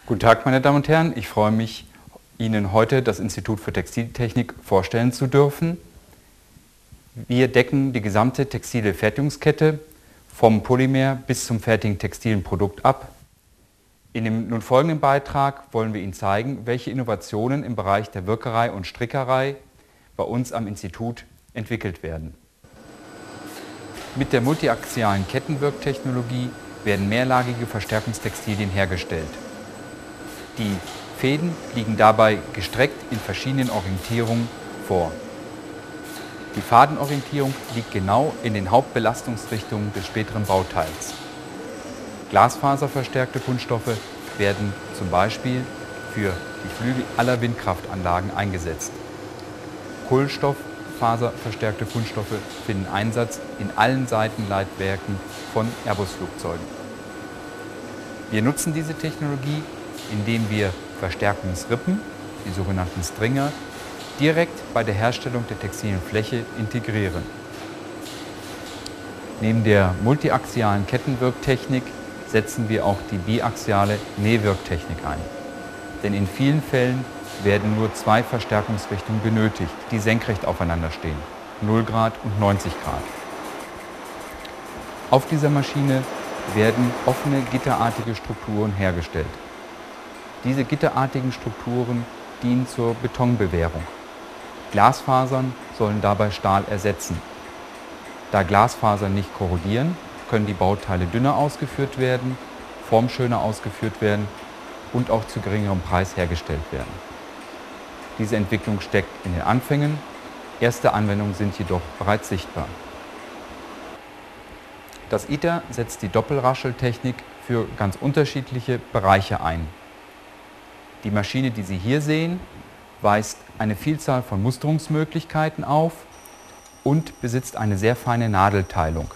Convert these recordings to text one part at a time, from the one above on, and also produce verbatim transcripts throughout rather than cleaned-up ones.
Guten Tag, meine Damen und Herren. Ich freue mich, Ihnen heute das Institut für Textiltechnik vorstellen zu dürfen. Wir decken die gesamte textile Fertigungskette vom Polymer bis zum fertigen textilen Produkt ab. In dem nun folgenden Beitrag wollen wir Ihnen zeigen, welche Innovationen im Bereich der Wirkerei und Strickerei bei uns am Institut entwickelt werden. Mit der multiaxialen Kettenwirktechnologie werden mehrlagige Verstärkungstextilien hergestellt. Die Fäden liegen dabei gestreckt in verschiedenen Orientierungen vor. Die Fadenorientierung liegt genau in den Hauptbelastungsrichtungen des späteren Bauteils. Glasfaserverstärkte Kunststoffe werden zum Beispiel für die Flügel aller Windkraftanlagen eingesetzt. Kohlenstofffaserverstärkte Kunststoffe finden Einsatz in allen Seitenleitwerken von Airbus-Flugzeugen. Wir nutzen diese Technologie, indem wir Verstärkungsrippen, die sogenannten Stringer, direkt bei der Herstellung der textilen Fläche integrieren. Neben der multiaxialen Kettenwirktechnik setzen wir auch die biaxiale Nähwirktechnik ein. Denn in vielen Fällen werden nur zwei Verstärkungsrichtungen benötigt, die senkrecht aufeinander stehen, null Grad und neunzig Grad. Auf dieser Maschine werden offene gitterartige Strukturen hergestellt. Diese gitterartigen Strukturen dienen zur Betonbewehrung. Glasfasern sollen dabei Stahl ersetzen. Da Glasfasern nicht korrodieren, können die Bauteile dünner ausgeführt werden, formschöner ausgeführt werden und auch zu geringerem Preis hergestellt werden. Diese Entwicklung steckt in den Anfängen, erste Anwendungen sind jedoch bereits sichtbar. Das I T E R setzt die Doppelrascheltechnik für ganz unterschiedliche Bereiche ein. Die Maschine, die Sie hier sehen, weist eine Vielzahl von Musterungsmöglichkeiten auf und besitzt eine sehr feine Nadelteilung.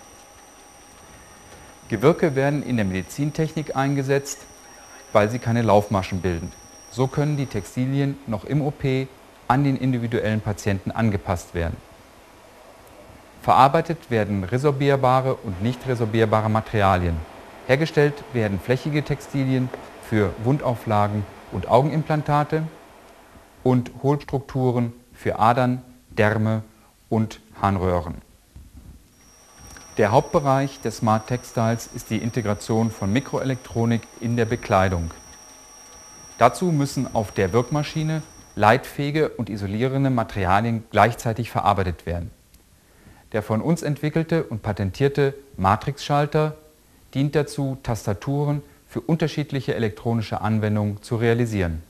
Gewirke werden in der Medizintechnik eingesetzt, weil sie keine Laufmaschen bilden. So können die Textilien noch im O P an den individuellen Patienten angepasst werden. Verarbeitet werden resorbierbare und nicht resorbierbare Materialien. Hergestellt werden flächige Textilien für Wundauflagen und Augenimplantate und Hohlstrukturen für Adern, Därme und Harnröhren. Der Hauptbereich des Smart Textiles ist die Integration von Mikroelektronik in der Bekleidung. Dazu müssen auf der Wirkmaschine leitfähige und isolierende Materialien gleichzeitig verarbeitet werden. Der von uns entwickelte und patentierte Matrixschalter dient dazu, Tastaturen für unterschiedliche elektronische Anwendungen zu realisieren.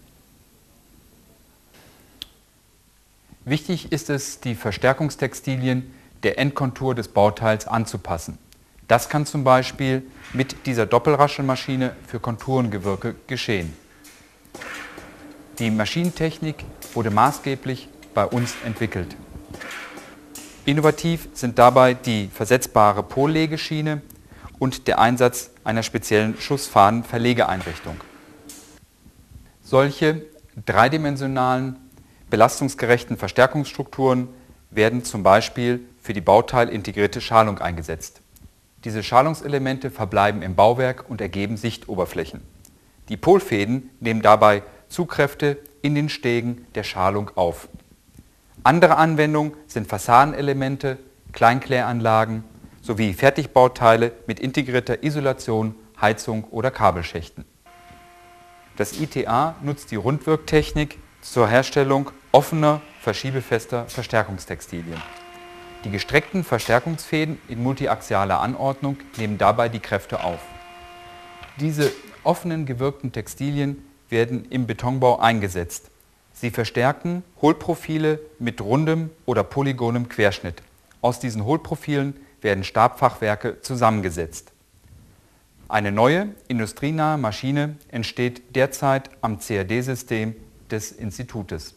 Wichtig ist es, die Verstärkungstextilien der Endkontur des Bauteils anzupassen. Das kann zum Beispiel mit dieser Doppelraschelmaschine für Konturengewirke geschehen. Die Maschinentechnik wurde maßgeblich bei uns entwickelt. Innovativ sind dabei die versetzbare Pollegeschiene und der Einsatz einer speziellen Schussfadenverlegeeinrichtung. Solche dreidimensionalen, belastungsgerechten Verstärkungsstrukturen werden zum Beispiel für die bauteilintegrierte Schalung eingesetzt. Diese Schalungselemente verbleiben im Bauwerk und ergeben Sichtoberflächen. Die Polfäden nehmen dabei Zugkräfte in den Stegen der Schalung auf. Andere Anwendungen sind Fassadenelemente, Kleinkläranlagen sowie Fertigbauteile mit integrierter Isolation, Heizung oder Kabelschächten. Das I T A nutzt die Rundwirktechnik zur Herstellung offener, verschiebefester Verstärkungstextilien. Die gestreckten Verstärkungsfäden in multiaxialer Anordnung nehmen dabei die Kräfte auf. Diese offenen gewirkten Textilien werden im Betonbau eingesetzt. Sie verstärken Hohlprofile mit rundem oder polygonem Querschnitt. Aus diesen Hohlprofilen werden Stabfachwerke zusammengesetzt. Eine neue, industrienahe Maschine entsteht derzeit am C A D-System des Institutes.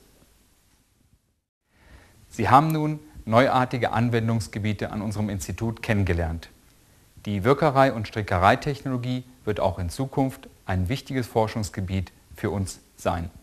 Sie haben nun neuartige Anwendungsgebiete an unserem Institut kennengelernt. Die Wirkerei- und Strickereitechnologie wird auch in Zukunft ein wichtiges Forschungsgebiet für uns sein.